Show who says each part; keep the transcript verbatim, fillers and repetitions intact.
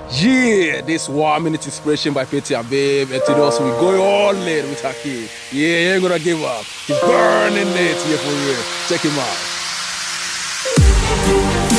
Speaker 1: Yeah, this one minute inspiration by Petty Habib, and today also we going all in with Hakim. Yeah, he ain't gonna give up. He's burning it here for real. Check him out.